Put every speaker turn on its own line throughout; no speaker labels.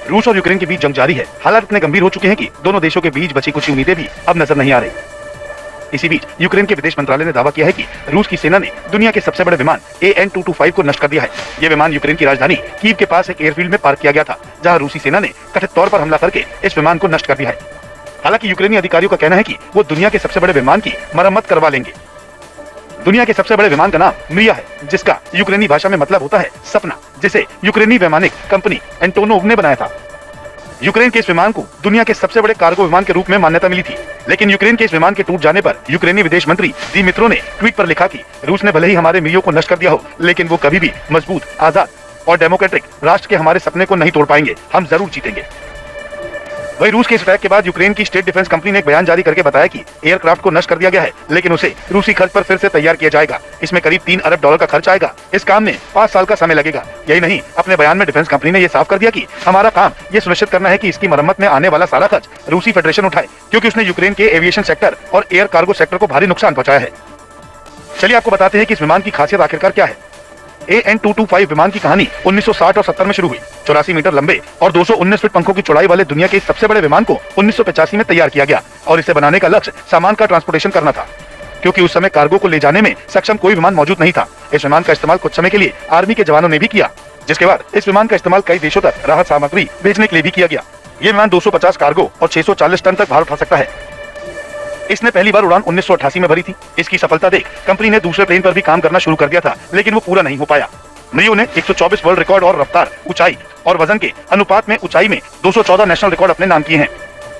रूस और यूक्रेन के बीच जंग जारी है। हालात इतने गंभीर हो चुके हैं कि दोनों देशों के बीच बची कुछ उम्मीदें भी अब नजर नहीं आ रही। इसी बीच यूक्रेन के विदेश मंत्रालय ने दावा किया है कि रूस की सेना ने दुनिया के सबसे बड़े विमान AN-225 को नष्ट कर दिया है। यह विमान यूक्रेन की राजधानी कीव के पास एक एयरफील्ड में पार्क किया गया था, जहां रूसी सेना ने कथित तौर पर हमला करके इस विमान को नष्ट कर दिया है। हालांकि यूक्रेनी अधिकारियों का कहना है कि वो दुनिया के सबसे बड़े विमान की मरम्मत करवा लेंगे। दुनिया के सबसे बड़े विमान का नाम मिया है, जिसका यूक्रेनी भाषा में मतलब होता है सपना, जिसे यूक्रेनी वैमानिक कंपनी एंटोनोव ने बनाया था। यूक्रेन के इस विमान को दुनिया के सबसे बड़े कार्गो विमान के रूप में मान्यता मिली थी, लेकिन यूक्रेन के इस विमान के टूट जाने पर यूक्रेनी विदेश मंत्री दिमित्रो ने ट्वीट पर लिखा कि रूस ने भले ही हमारे मियो को नष्ट कर दिया हो, लेकिन वो कभी भी मजबूत, आजाद और डेमोक्रेटिक राष्ट्र के हमारे सपने को नहीं तोड़ पाएंगे। हम जरूर जीतेंगे। वही रूस के इस अटैक के बाद यूक्रेन की स्टेट डिफेंस कंपनी ने एक बयान जारी करके बताया कि एयरक्राफ्ट को नष्ट कर दिया गया है, लेकिन उसे रूसी खर्च पर फिर से तैयार किया जाएगा। इसमें करीब $3 अरब का खर्च आएगा। इस काम में 5 साल का समय लगेगा। यही नहीं, अपने बयान में डिफेंस कंपनी ने यह साफ कर दिया कि हमारा काम यह सुनिश्चित करना है कि इसकी मरम्मत में आने वाला सारा खर्च रूसी फेडरेशन उठाए, क्योंकि उसने यूक्रेन के एविएशन सेक्टर और एयर कार्गो सेक्टर को भारी नुकसान पहुंचाया है। चलिए आपको बताते हैं कि इस विमान की खासियत आखिरकार क्या है। AN-225 विमान की कहानी 1960 और 70 में शुरू हुई। 84 मीटर लंबे और 219 फीट पंखों की चौड़ाई वाले दुनिया के सबसे बड़े विमान को 1985 में तैयार किया गया और इसे बनाने का लक्ष्य सामान का ट्रांसपोर्टेशन करना था, क्योंकि उस समय कार्गो को ले जाने में सक्षम कोई विमान मौजूद नहीं था। इस विमान का इस्तेमाल कुछ समय के लिए आर्मी के जवानों ने भी किया, जिसके बाद इस विमान का इस्तेमाल कई देशों तक राहत सामग्री भेजने के लिए भी किया गया। ये विमान 250 कार्गो और 640 टन तक भार उठा सकता है। इसने पहली बार उड़ान 1988 में भरी थी। इसकी सफलता देख कंपनी ने दूसरे प्लेन पर भी काम करना शुरू कर दिया था, लेकिन वो पूरा नहीं हो पाया। मियो ने 124 वर्ल्ड रिकॉर्ड और रफ्तार, ऊंचाई और वजन के अनुपात में ऊंचाई में 214 नेशनल रिकॉर्ड अपने नाम किए हैं।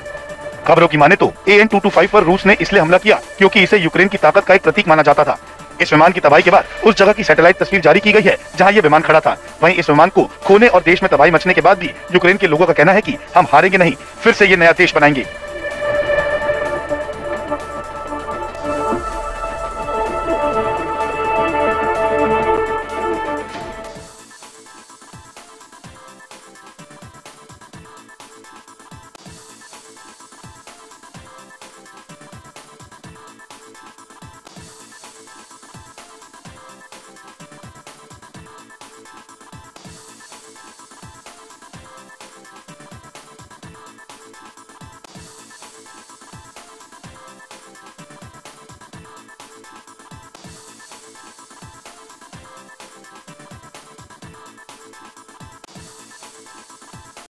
खबरों की माने तो AN-225 पर रूस ने इसलिए हमला किया क्योंकि इसे यूक्रेन की ताकत का एक प्रतीक माना जाता था। इस विमान की तबाही के बाद उस जगह की सैटेलाइट तस्वीर जारी की गई है जहां यह विमान खड़ा था। वहीं इस विमान को खोने और देश में तबाही मचने के बाद भी यूक्रेन के लोगों का कहना है कि हम हारेंगे नहीं, फिर से ये नया देश बनाएंगे।